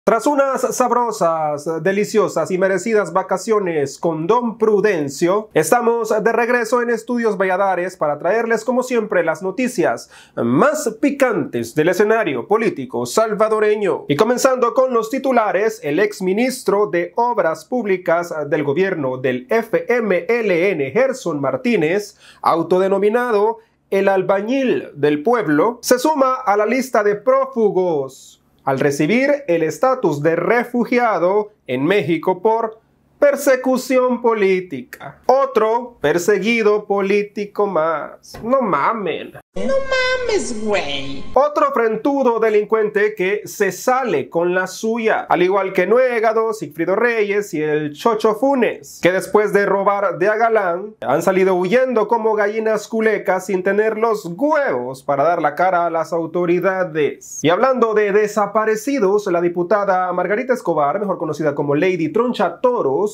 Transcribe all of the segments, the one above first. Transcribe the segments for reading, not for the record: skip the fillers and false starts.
Tras unas sabrosas, deliciosas y merecidas vacaciones con Don Prudencio, estamos de regreso en Estudios Valladares para traerles como siempre las noticias más picantes del escenario político salvadoreño. Y comenzando con los titulares, el exministro de Obras Públicas del gobierno del FMLN, Gerson Martínez, autodenominado el albañil del pueblo, se suma a la lista de prófugos al recibir el estatus de refugiado en México por persecución política. Otro perseguido político más. No mamen. No mames, güey. Otro frentudo delincuente que se sale con la suya, al igual que Nuegado, Sigfrido Reyes y el Chocho Funes, que después de robar de a galán han salido huyendo como gallinas culecas sin tener los huevos para dar la cara a las autoridades. Y hablando de desaparecidos, la diputada Margarita Escobar, mejor conocida como Lady Troncha Toros,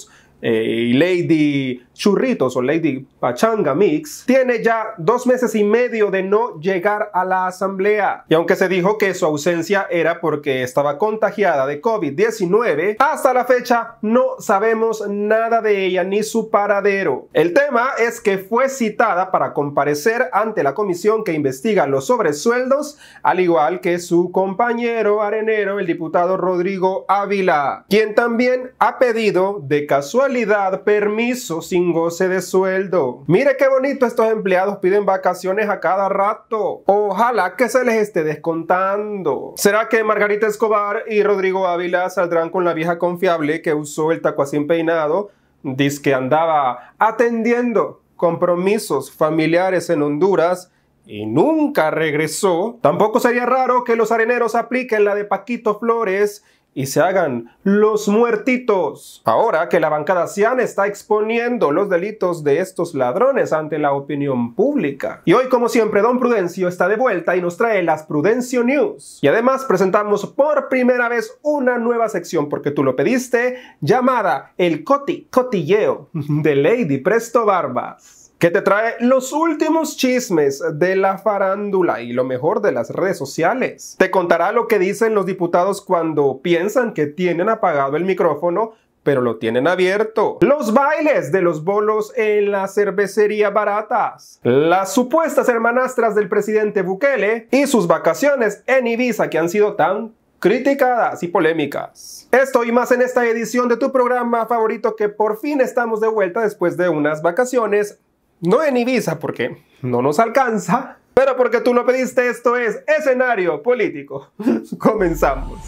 y Lady Churritos o Lady Pachanga Mix, tiene ya 2 meses y medio de no llegar a la asamblea. Y aunque se dijo que su ausencia era porque estaba contagiada de COVID-19, hasta la fecha no sabemos nada de ella ni su paradero. El tema es que fue citada para comparecer ante la comisión que investiga los sobresueldos, al igual que su compañero arenero, el diputado Rodrigo Ávila, quien también ha pedido de casualidad permiso sin goce de sueldo. Mire qué bonito, estos empleados piden vacaciones a cada rato. Ojalá que se les esté descontando. ¿Será que Margarita Escobar y Rodrigo Ávila saldrán con la vieja confiable que usó el tacuacín peinado? Dice que andaba atendiendo compromisos familiares en Honduras y nunca regresó. Tampoco sería raro que los areneros apliquen la de Paquito Flores y se hagan los muertitos. Ahora que la bancada ciana está exponiendo los delitos de estos ladrones ante la opinión pública. Y hoy, como siempre, Don Prudencio está de vuelta y nos trae las Prudencio News. Y además presentamos por primera vez una nueva sección, porque tú lo pediste, llamada El Cotilleo de Lady Presto Barbas, que te trae los últimos chismes de la farándula y lo mejor de las redes sociales. Te contará lo que dicen los diputados cuando piensan que tienen apagado el micrófono, pero lo tienen abierto. Los bailes de los bolos en la cervecería baratas. Las supuestas hermanastras del presidente Bukele y sus vacaciones en Ibiza que han sido tan criticadas y polémicas. Esto y más en esta edición de tu programa favorito, que por fin estamos de vuelta después de unas vacaciones. No en Ibiza porque no nos alcanza, pero porque tú lo pediste. Esto es Escenario Político. Comenzamos.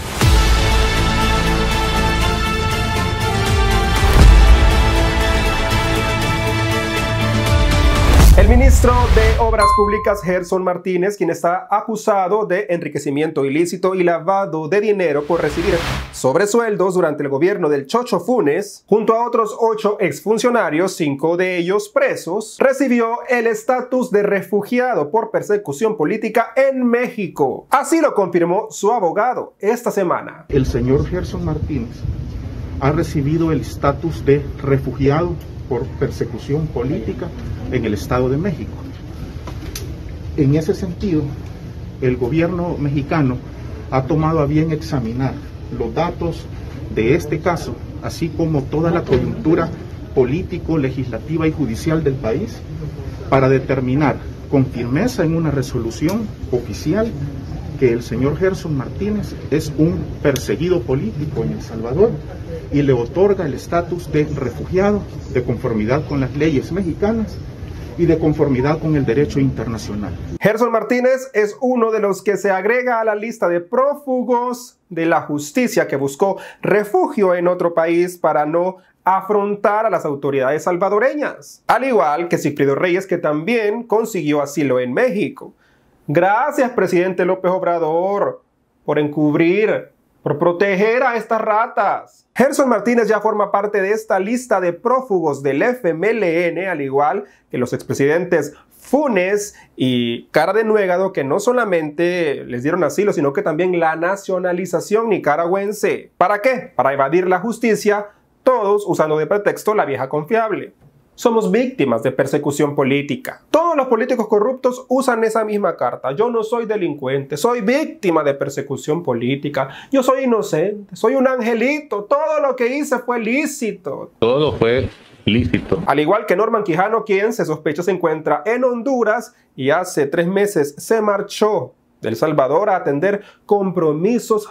El ministro de Obras Públicas, Gerson Martínez, quien está acusado de enriquecimiento ilícito y lavado de dinero por recibir sobresueldos durante el gobierno del Chocho Funes, junto a otros 8 exfuncionarios, 5 de ellos presos, recibió el estatus de refugiado por persecución política en México. Así lo confirmó su abogado esta semana. El señor Gerson Martínez ha recibido el estatus de refugiado por persecución política en el Estado de México. En ese sentido, el gobierno mexicano ha tomado a bien examinar los datos de este caso, así como toda la coyuntura político, legislativa y judicial del país, para determinar con firmeza en una resolución oficial que el señor Gerson Martínez es un perseguido político en El Salvador y le otorga el estatus de refugiado de conformidad con las leyes mexicanas y de conformidad con el derecho internacional. Gerson Martínez es uno de los que se agrega a la lista de prófugos de la justicia que buscó refugio en otro país para no afrontar a las autoridades salvadoreñas, al igual que Sigfrido Reyes, que también consiguió asilo en México. Gracias, presidente López Obrador, por encubrir, por proteger a estas ratas. Gerson Martínez ya forma parte de esta lista de prófugos del FMLN, al igual que los expresidentes Funes y Cara de Nuegado, que no solamente les dieron asilo, sino que también la nacionalización nicaragüense. ¿Para qué? Para evadir la justicia, todos usando de pretexto la vieja confiable. somos víctimas de persecución política. Todos los políticos corruptos usan esa misma carta. Yo no soy delincuente, soy víctima de persecución política. Yo soy inocente, soy un angelito. Todo lo que hice fue lícito. Todo fue lícito. Al igual que Norman Quijano, quien se sospecha se encuentra en Honduras y hace 3 meses se marchó de El Salvador a atender compromisos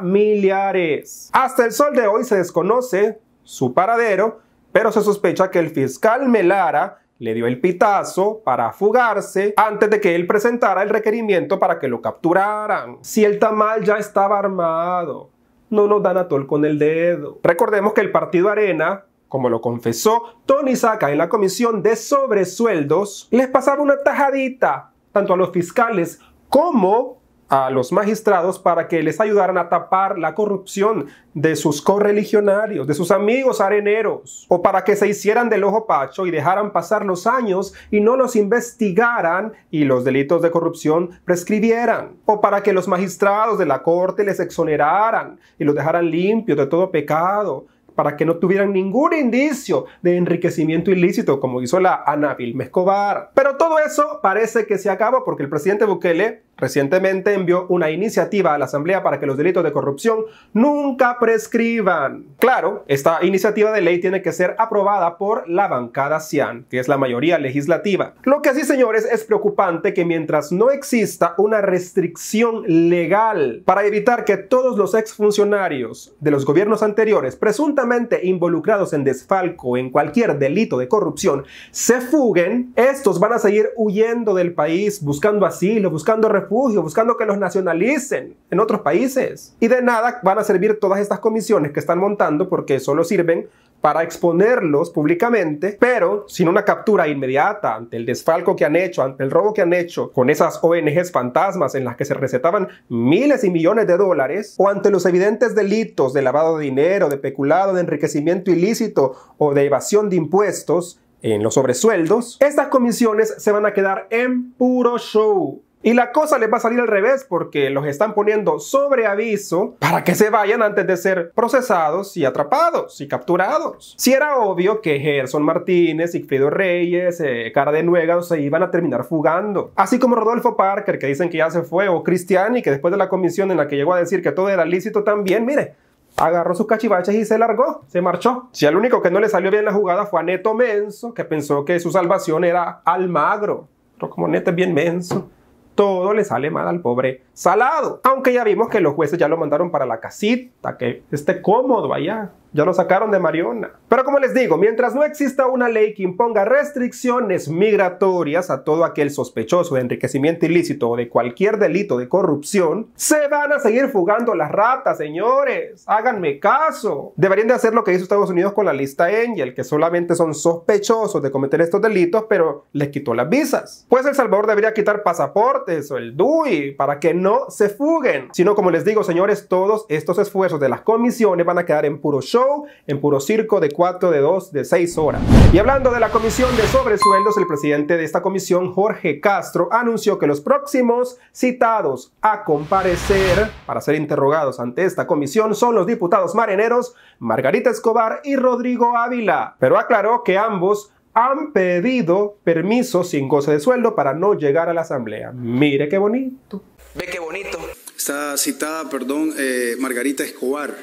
familiares. Hasta el sol de hoy se desconoce su paradero, pero se sospecha que el fiscal Melara le dio el pitazo para fugarse antes de que él presentara el requerimiento para que lo capturaran. Si el tamal ya estaba armado, no nos dan atol con el dedo. Recordemos que el Partido Arena, como lo confesó Tony Saca en la comisión de sobresueldos, les pasaba una tajadita tanto a los fiscales como a los magistrados para que les ayudaran a tapar la corrupción de sus correligionarios, de sus amigos areneros, o para que se hicieran del ojo pacho y dejaran pasar los años y no los investigaran y los delitos de corrupción prescribieran, o para que los magistrados de la corte les exoneraran y los dejaran limpios de todo pecado, para que no tuvieran ningún indicio de enriquecimiento ilícito como hizo la Ana Vilma Escobar. Pero todo eso parece que se acabó porque el presidente Bukele recientemente envió una iniciativa a la Asamblea para que los delitos de corrupción nunca prescriban. Claro, esta iniciativa de ley tiene que ser aprobada por la bancada cian, que es la mayoría legislativa. Lo que sí, señores, es preocupante que mientras no exista una restricción legal para evitar que todos los exfuncionarios de los gobiernos anteriores presuntamente involucrados en desfalco o en cualquier delito de corrupción se fuguen, estos van a seguir huyendo del país, buscando asilo, buscando refugio, buscando que los nacionalicen en otros países. Y de nada van a servir todas estas comisiones que están montando porque solo sirven para exponerlos públicamente, pero sin una captura inmediata ante el desfalco que han hecho, ante el robo que han hecho con esas ONGs fantasmas en las que se recetaban miles y millones de dólares, o ante los evidentes delitos de lavado de dinero, de peculado, de enriquecimiento ilícito o de evasión de impuestos en los sobresueldos. Estas comisiones se van a quedar en puro show. Y la cosa les va a salir al revés porque los están poniendo sobre aviso para que se vayan antes de ser procesados y atrapados y capturados. Si era obvio que Gerson Martínez, Sigfrido Reyes, Cara de Nuega se iban a terminar fugando. Así como Rodolfo Parker, que dicen que ya se fue, o Cristiani, que después de la comisión en la que llegó a decir que todo era lícito también, mire, agarró sus cachivaches y se largó, se marchó. Si al único que no le salió bien la jugada fue a Neto Menso, que pensó que su salvación era Almagro. Pero como Neto es bien menso, todo le sale mal al pobre Salado. Aunque ya vimos que los jueces ya lo mandaron para la casita, que esté cómodo allá. Ya lo sacaron de Mariona. Pero como les digo, mientras no exista una ley que imponga restricciones migratorias a todo aquel sospechoso de enriquecimiento ilícito o de cualquier delito de corrupción, se van a seguir fugando las ratas, señores. Háganme caso. Deberían de hacer lo que hizo Estados Unidos con la lista Angel, que solamente son sospechosos de cometer estos delitos, pero les quitó las visas. Pues El Salvador debería quitar pasaportes o el DUI para que no se fuguen. Sino, como les digo, señores, todos estos esfuerzos de las comisiones van a quedar en puro show, en puro circo de 4, de 2, de 6 horas. Y hablando de la comisión de sobresueldos, el presidente de esta comisión, Jorge Castro, anunció que los próximos citados a comparecer para ser interrogados ante esta comisión son los diputados marineros Margarita Escobar y Rodrigo Ávila, pero aclaró que ambos han pedido permiso sin goce de sueldo para no llegar a la asamblea. Mire qué bonito. Ve qué bonito. Está citada, Margarita Escobar.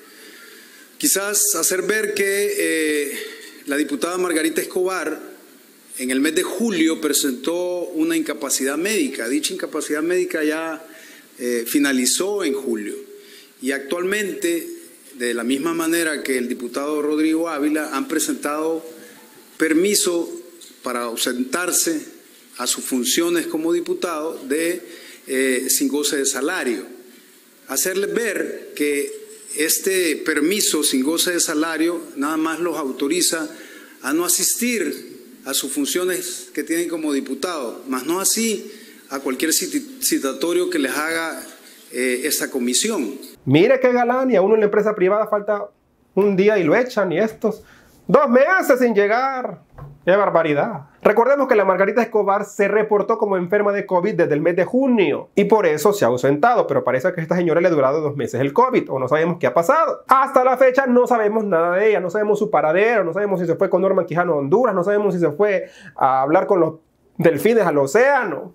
Quizás hacer ver que la diputada Margarita Escobar en el mes de julio presentó una incapacidad médica. Dicha incapacidad médica ya finalizó en julio. Y actualmente, de la misma manera que el diputado Rodrigo Ávila, han presentado permiso para ausentarse a sus funciones como diputado sin goce de salario. Hacerles ver que este permiso sin goce de salario nada más los autoriza a no asistir a sus funciones que tienen como diputado, más no así a cualquier citatorio que les haga esta comisión. Mire qué galán, y a uno en la empresa privada falta un día y lo echan, y estos 2 meses sin llegar. ¡Qué barbaridad! Recordemos que la Margarita Escobar se reportó como enferma de COVID desde el mes de junio y por eso se ha ausentado, pero parece que a esta señora le ha durado 2 meses el COVID o no sabemos qué ha pasado. Hasta la fecha no sabemos nada de ella, no sabemos su paradero, no sabemos si se fue con Norman Quijano a Honduras, no sabemos si se fue a hablar con los delfines al océano.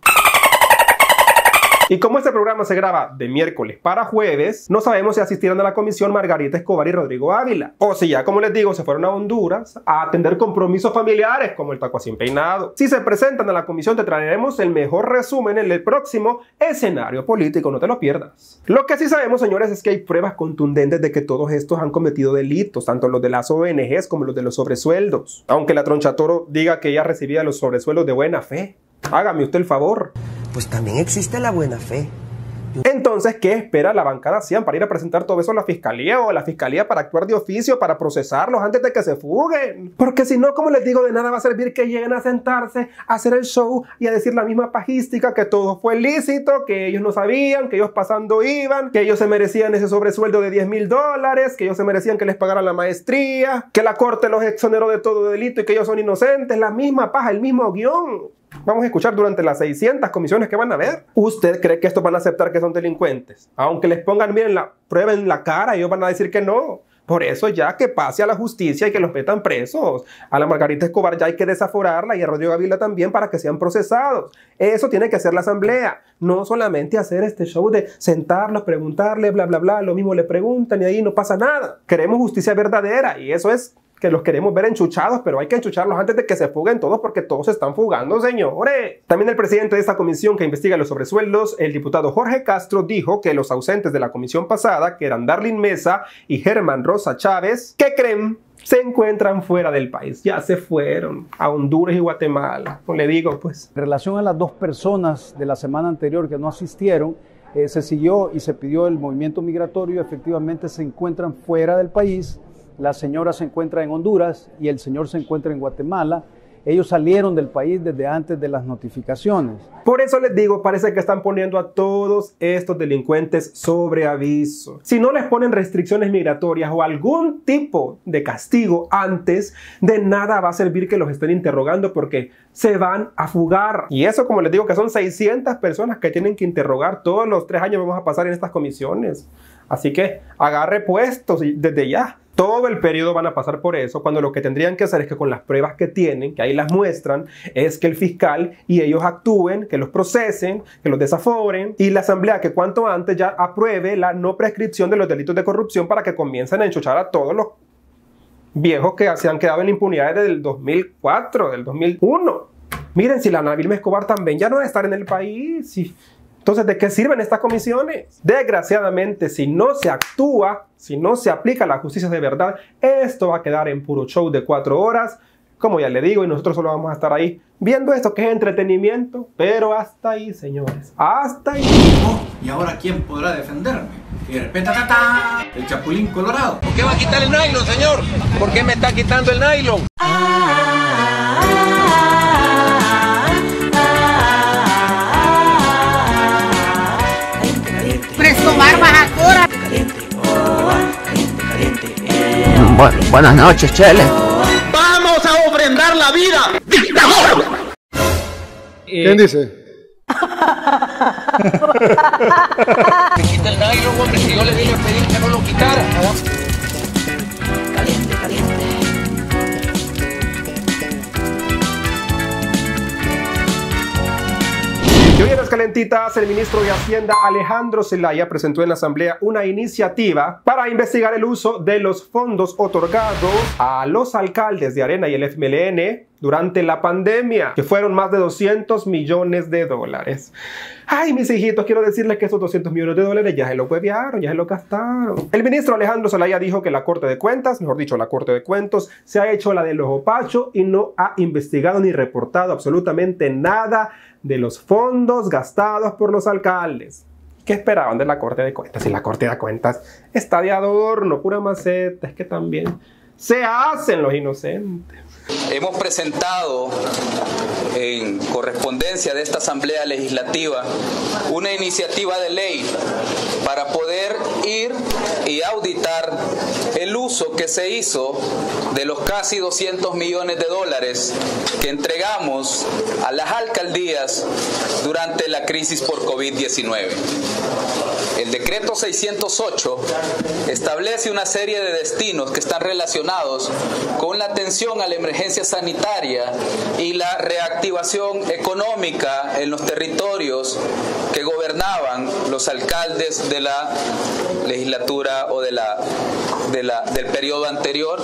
Y como este programa se graba de miércoles para jueves, no sabemos si asistirán a la comisión Margarita Escobar y Rodrigo Ávila. O si ya, como les digo, se fueron a Honduras a atender compromisos familiares como el taco así peinado. Si se presentan a la comisión, te traeremos el mejor resumen en el próximo escenario político, no te lo pierdas. Lo que sí sabemos, señores, es que hay pruebas contundentes de que todos estos han cometido delitos, tanto los de las ONGs como los de los sobresueldos. Aunque la Tronchatoro diga que ella recibía los sobresueldos de buena fe. Hágame usted el favor. Pues también existe la buena fe. Entonces, ¿qué espera la bancada Cian para ir a presentar todo eso a la fiscalía o a la fiscalía para actuar de oficio, para procesarlos antes de que se fuguen? Porque si no, como les digo, de nada va a servir que lleguen a sentarse, a hacer el show y a decir la misma pajística que todo fue lícito, que ellos no sabían, que ellos pasando iban, que ellos se merecían ese sobresueldo de $10,000, que ellos se merecían que les pagaran la maestría, que la corte los exoneró de todo delito y que ellos son inocentes. La misma paja, el mismo guión. Vamos a escuchar durante las 600 comisiones que van a ver. ¿Usted cree que estos van a aceptar que son delincuentes? Aunque les pongan, miren, la prueba en la cara, ellos van a decir que no. Por eso ya que pase a la justicia y que los metan presos. A la Margarita Escobar ya hay que desaforarla y a Rodrigo Ávila también para que sean procesados. Eso tiene que hacer la asamblea. No solamente hacer este show de sentarlos, preguntarle, bla, bla, bla. Lo mismo le preguntan y ahí no pasa nada. Queremos justicia verdadera y eso es que los queremos ver enchuchados, pero hay que enchucharlos antes de que se fuguen todos porque todos se están fugando, señores. También el presidente de esta comisión que investiga los sobresueldos, el diputado Jorge Castro, dijo que los ausentes de la comisión pasada, que eran Darlene Mesa y Germán Rosa Chávez, ¿qué creen? Se encuentran fuera del país, ya se fueron a Honduras y Guatemala. Pues le digo, pues. En relación a las 2 personas de la semana anterior que no asistieron, se siguió y se pidió el movimiento migratorio, efectivamente se encuentran fuera del país. La señora se encuentra en Honduras y el señor se encuentra en Guatemala. Ellos salieron del país desde antes de las notificaciones. Por eso les digo, parece que están poniendo a todos estos delincuentes sobre aviso. Si no les ponen restricciones migratorias o algún tipo de castigo antes, de nada va a servir que los estén interrogando porque se van a fugar. Y eso, como les digo, que son 600 personas que tienen que interrogar. Todos los 3 años vamos a pasar en estas comisiones. Así que agarre puestos desde ya. Todo el periodo van a pasar por eso, cuando lo que tendrían que hacer es que con las pruebas que tienen, que ahí las muestran, es que el fiscal y ellos actúen, que los procesen, que los desaforen y la asamblea que cuanto antes ya apruebe la no prescripción de los delitos de corrupción para que comiencen a enchuchar a todos los viejos que se han quedado en la impunidad desde el 2004, del 2001. Miren, si la Ana Vilma Escobar también ya no va a estar en el país. Entonces, ¿de qué sirven estas comisiones? Desgraciadamente, si no se actúa, si no se aplica la justicia de verdad, esto va a quedar en puro show de 4 horas, como ya le digo, y nosotros solo vamos a estar ahí viendo esto que es entretenimiento, pero hasta ahí, señores, hasta ahí. Oh, ¿y ahora quién podrá defenderme? Y de repente, ¡ta! El Chapulín Colorado. ¿Por qué va a quitar el nylon, señor? ¿Por qué me está quitando el nylon? Buenas noches, Chele. ¡Vamos a ofrendar la vida! ¡Dictador! ¿Quién dice? Me quita el nylon, hombre, si yo le vine a pedir que no lo quitara. Caliente, caliente. Y hoy en las calentitas, el ministro de Hacienda Alejandro Zelaya presentó en la asamblea una iniciativa para investigar el uso de los fondos otorgados a los alcaldes de Arena y el FMLN durante la pandemia, que fueron más de $200 millones. Ay, mis hijitos, quiero decirles que esos $200 millones ya se lo huevearon, ya se lo gastaron. El ministro Alejandro Zelaya dijo que la Corte de Cuentas, mejor dicho, la Corte de Cuentos, se ha hecho la del ojo pacho y no ha investigado ni reportado absolutamente nada de los fondos gastados por los alcaldes. ¿Qué esperaban de la Corte de Cuentas? Si la Corte de Cuentas está de adorno, pura maceta, es que también se hacen los inocentes. Hemos presentado en correspondencia de esta Asamblea Legislativa una iniciativa de ley para poder ir y auditar el uso que se hizo de los casi 200 millones de dólares que entregamos a las alcaldías durante la crisis por COVID-19. El decreto 608 establece una serie de destinos que están relacionados con la atención a la emergencia sanitaria y la reactivación económica en los territorios que gobernaban los alcaldes de la legislatura o del periodo anterior,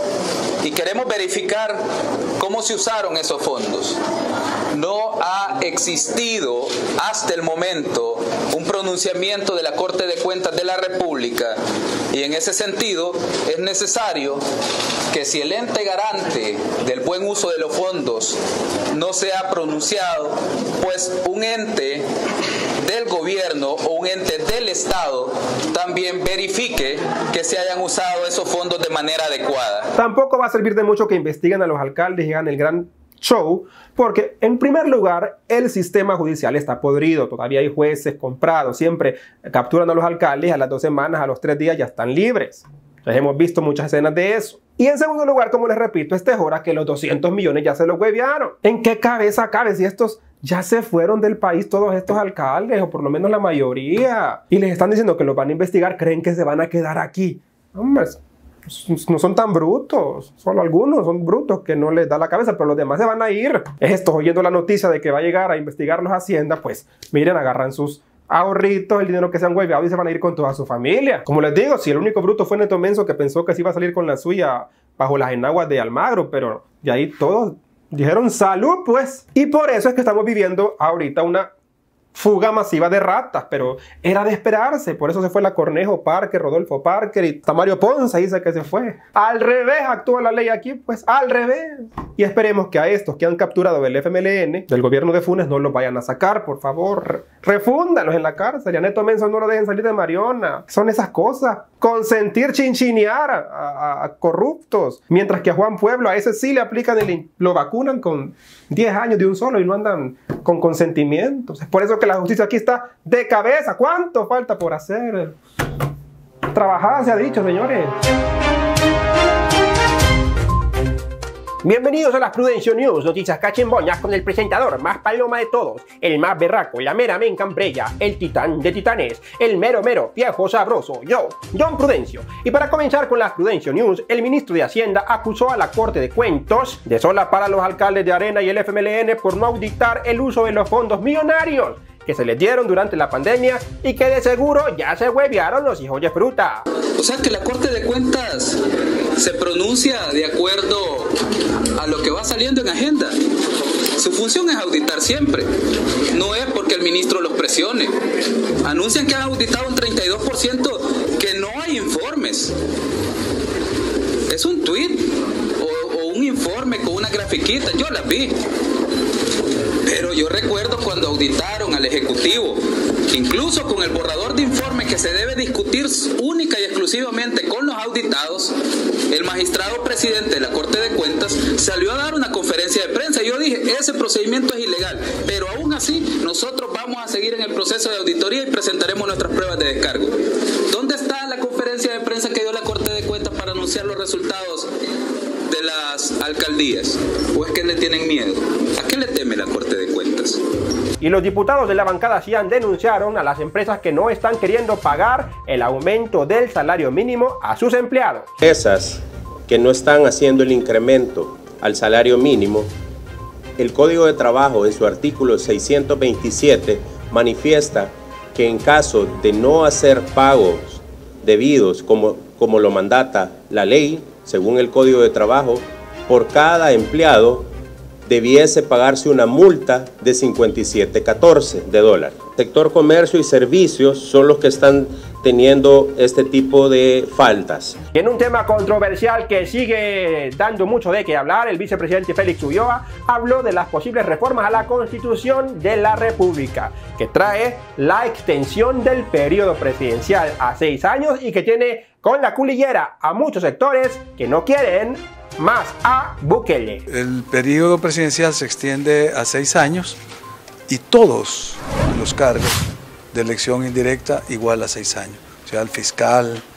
y queremos verificar cómo se usaron esos fondos. No ha existido hasta el momento un pronunciamiento de la Corte de Cuentas de la República, y en ese sentido es necesario que, si el ente garante del buen uso de los fondos no se ha pronunciado, pues un ente del gobierno o un ente del Estado también verifique que se hayan usado esos fondos de manera adecuada. Tampoco va a servir de mucho que investiguen a los alcaldes y hagan el gran show, porque en primer lugar el sistema judicial está podrido, todavía hay jueces comprados, siempre capturan a los alcaldes y a las 2 semanas, a los 3 días ya están libres. Entonces hemos visto muchas escenas de eso. Y en segundo lugar, como les repito, es hora que los 200 millones ya se los huevearon. ¿En qué cabeza cabe si estos ya se fueron del país, todos estos alcaldes, o por lo menos la mayoría? Y les están diciendo que los van a investigar, creen que se van a quedar aquí. Hombre, no son tan brutos, solo algunos son brutos que no les da la cabeza, pero los demás se van a ir. Estos, oyendo la noticia de que va a llegar a investigarlos a Hacienda, pues miren, agarran sus ahorritos, el dinero que se han hueveado y se van a ir con toda su familia. Como les digo, si el único bruto fue Neto Menso, que pensó que se iba a salir con la suya bajo las enaguas de Almagro, pero de ahí todos dijeron salud, pues. Y por eso es que estamos viviendo ahorita una fuga masiva de ratas, pero era de esperarse. Por eso se fue la Cornejo Parker, Rodolfo Parker, y Tamario Ponce dice que se fue. Al revés actúa la ley aquí, pues al revés. Y esperemos que a estos que han capturado del FMLN, del gobierno de Funes, no los vayan a sacar, por favor. Refúndalos en la cárcel. Y a Neto Menso no lo dejen salir de Mariona. Son esas cosas. Consentir chinchinear a corruptos. Mientras que a Juan Pueblo, a ese sí le aplican lo vacunan con 10 años de un solo y no andan con consentimientos. Es por eso que la justicia aquí está de cabeza. ¿Cuánto falta por hacer? Trabajar, se ha dicho, señores. Bienvenidos a las Prudencio News, noticias cachimboñas con el presentador más paloma de todos, el más berraco, la mera mencambrella, el titán de titanes, el mero viejo sabroso, yo, John Prudencio. Y para comenzar con las Prudencio News, el ministro de Hacienda acusó a la Corte de Cuentos de solapar a los alcaldes de Arena y el FMLN por no auditar el uso de los fondos millonarios que se les dieron durante la pandemia y que de seguro ya se huevearon los hijos de fruta. O sea que la Corte de Cuentas se pronuncia de acuerdo a lo que va saliendo en agenda. Su función es auditar siempre. No es porque el ministro los presione. Anuncian que han auditado un 32%, que no hay informes. Es un tuit o un informe con una grafiquita. Yo la vi. Pero yo recuerdo cuando auditaron al Ejecutivo, incluso con el borrador de informe que se debe discutir única y exclusivamente con los auditados, el magistrado presidente de la Corte de Cuentas salió a dar una conferencia de prensa. Yo dije, ese procedimiento es ilegal, pero aún así nosotros vamos a seguir en el proceso de auditoría y presentaremos nuestras pruebas de descargo. ¿Dónde está la conferencia de prensa que dio la Corte de Cuentas para anunciar los resultados de las alcaldías? ¿O es que le tienen miedo? ¿A qué le teme la Corte de Cuentas? Y los diputados de la bancada Cian denunciaron a las empresas que no están queriendo pagar el aumento del salario mínimo a sus empleados. Esas que no están haciendo el incremento al salario mínimo, el Código de Trabajo en su artículo 627 manifiesta que en caso de no hacer pagos debidos como lo mandata la ley, según el Código de Trabajo, por cada empleado debiese pagarse una multa de $57.14. Sector comercio y servicios son los que están teniendo este tipo de faltas. Y en un tema controversial que sigue dando mucho de qué hablar, el vicepresidente Félix Ulloa habló de las posibles reformas a la Constitución de la República, que trae la extensión del periodo presidencial a 6 años y que tiene con la culillera a muchos sectores que no quieren más a Bukele. El periodo presidencial se extiende a 6 años y todos los cargos de elección indirecta igual a 6 años. O sea, el fiscal,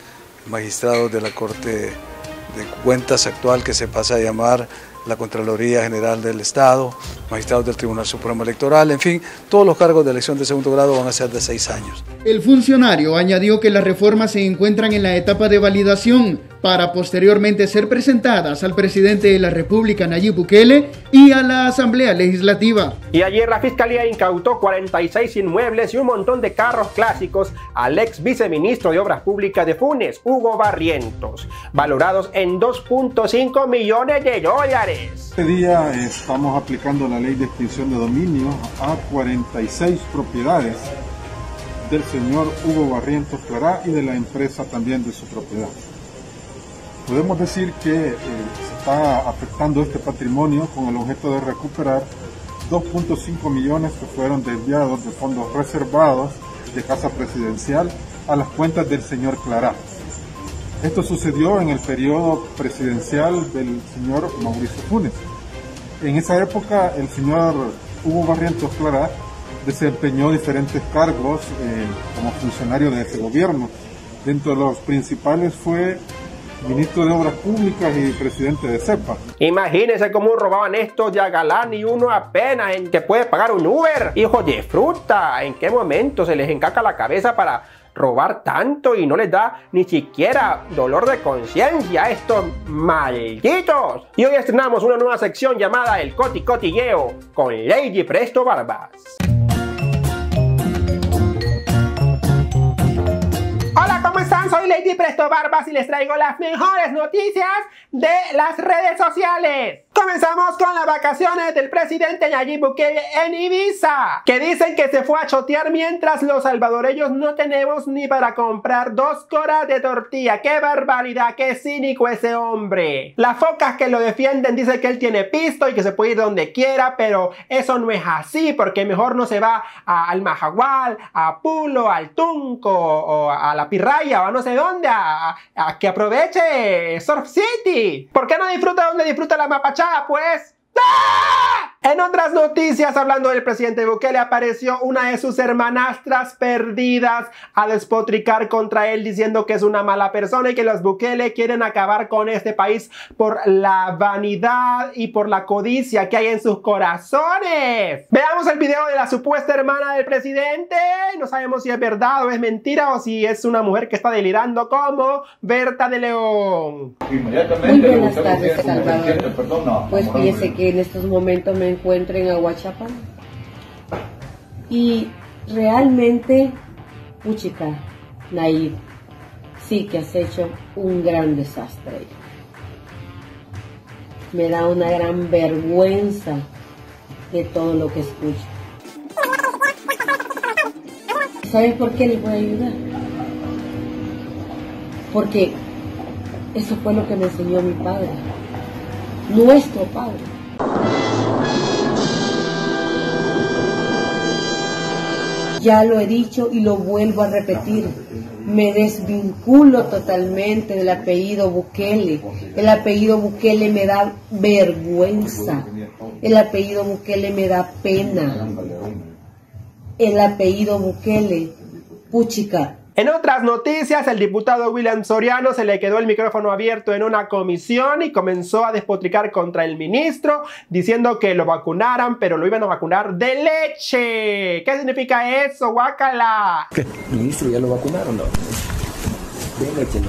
magistrados de la Corte de Cuentas actual, que se pasa a llamar la Contraloría General del Estado, magistrados del Tribunal Supremo Electoral, en fin, todos los cargos de elección de segundo grado van a ser de 6 años. El funcionario añadió que las reformas se encuentran en la etapa de validación para posteriormente ser presentadas al presidente de la República, Nayib Bukele, y a la Asamblea Legislativa. Y ayer la Fiscalía incautó 46 inmuebles y un montón de carros clásicos al ex viceministro de Obras Públicas de Funes, Hugo Barrientos, valorados en 2.5 millones de dólares. Este día estamos aplicando la ley de extinción de dominio a 46 propiedades del señor Hugo Barrientos Clará y de la empresa también de su propiedad. Podemos decir que se está afectando este patrimonio con el objeto de recuperar 2.5 millones que fueron desviados de fondos reservados de Casa Presidencial a las cuentas del señor Clará. Esto sucedió en el periodo presidencial del señor Mauricio Funes. En esa época el señor Hugo Barrientos Clará desempeñó diferentes cargos como funcionario de ese gobierno. Dentro de los principales fue ministro de Obras Públicas y presidente de CEPA. Imagínense cómo robaban estos de a galán y uno apenas en que puede pagar un Uber. Hijos de fruta, ¿en qué momento se les encaca la cabeza para robar tanto y no les da ni siquiera dolor de conciencia a estos malditos? Y hoy estrenamos una nueva sección llamada El Cotilleo con Lady Presto Barbas. Hola, ¿cómo están? Soy Lady Presto Barbas y les traigo las mejores noticias de las redes sociales. Comenzamos con las vacaciones del presidente Nayib Bukele en Ibiza, que dicen que se fue a chotear mientras los salvadoreños no tenemos ni para comprar 2 coras de tortilla. ¡Qué barbaridad! ¡Qué cínico ese hombre! Las focas que lo defienden dicen que él tiene pisto y que se puede ir donde quiera, pero eso no es así, porque mejor no se va al Majagual, a Pulo, al Tunco o a la Pirraya o a no sé dónde, a que aproveche Surf City. ¿Por qué no disfruta donde disfruta la Mapachá? Pues ¡ah! En otras noticias, hablando del presidente Bukele, apareció una de sus hermanastras perdidas a despotricar contra él, diciendo que es una mala persona y que los Bukele quieren acabar con este país por la vanidad y por la codicia que hay en sus corazones. Veamos el video de la supuesta hermana del presidente. No sabemos si es verdad o es mentira o si es una mujer que está delirando como Berta de León. Muy buenas tardes, Salvador. Pues fíjese que en estos momentos me encuentro en Aguachapán y realmente, puchica, Nayib, sí que has hecho un gran desastre. Me da una gran vergüenza de todo lo que escucho. ¿Sabes por qué le voy a ayudar? Porque eso fue lo que me enseñó mi padre, nuestro padre. Ya lo he dicho y lo vuelvo a repetir, me desvinculo totalmente del apellido Bukele. El apellido Bukele me da vergüenza, el apellido Bukele me da pena, el apellido Bukele, puchica. En otras noticias, el diputado William Soriano se le quedó el micrófono abierto en una comisión y comenzó a despotricar contra el ministro, diciendo que lo vacunaran, pero lo iban a vacunar de leche. ¿Qué significa eso, guácala? ¿Qué? ¿Ministro ya lo vacunaron? No. Venga, chelo.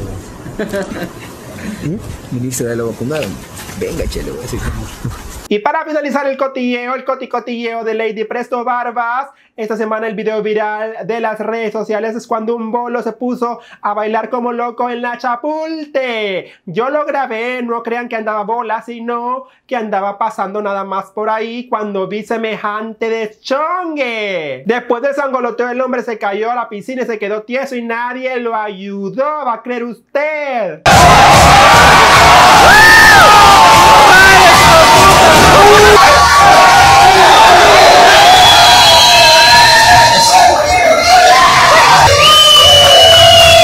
Ministro ya lo vacunaron. Venga, chelo. Y para finalizar el cotilleo de Lady Presto Barbas, esta semana el video viral de las redes sociales es cuando un bolo se puso a bailar como loco en la Chapulte. Yo lo grabé, no crean que andaba bola, sino que andaba pasando nada más por ahí cuando vi semejante deschongue. Después del sangoloteo el hombre se cayó a la piscina y se quedó tieso y nadie lo ayudó, ¿va a creer usted?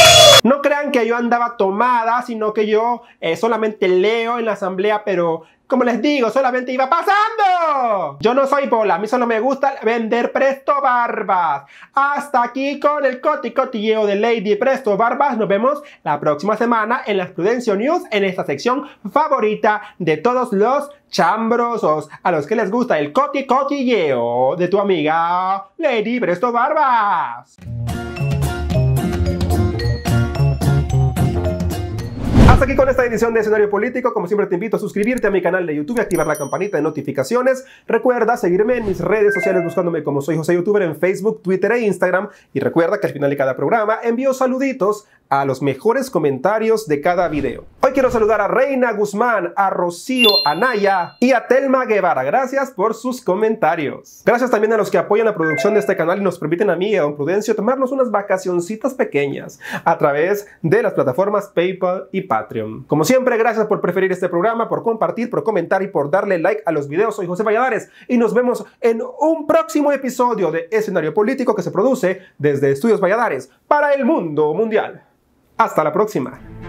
No crean que yo andaba tomada, sino que yo solamente leo en la asamblea, pero como les digo, solamente iba pasando. Yo no soy bola, a mí solo me gusta vender Presto Barbas. Hasta aquí con el cotilleo de Lady Presto Barbas. Nos vemos la próxima semana en las Prudencio News, en esta sección favorita de todos los chambrosos, a los que les gusta el cotilleo de tu amiga Lady Presto Barbas. Hasta aquí con esta edición de Escenario Político. Como siempre te invito a suscribirte a mi canal de YouTube y activar la campanita de notificaciones. Recuerda seguirme en mis redes sociales buscándome como Soy José Youtuber en Facebook, Twitter e Instagram. Y recuerda que al final de cada programa envío saluditos a los mejores comentarios de cada video. Hoy quiero saludar a Reina Guzmán, a Rocío Anaya y a Telma Guevara. Gracias por sus comentarios. Gracias también a los que apoyan la producción de este canal y nos permiten a mí y a Don Prudencio tomarnos unas vacacioncitas pequeñas a través de las plataformas PayPal y Patreon. Como siempre, gracias por preferir este programa, por compartir, por comentar y por darle like a los videos. Soy José Valladares y nos vemos en un próximo episodio de Escenario Político que se produce desde Estudios Valladares para el mundo mundial. Hasta la próxima.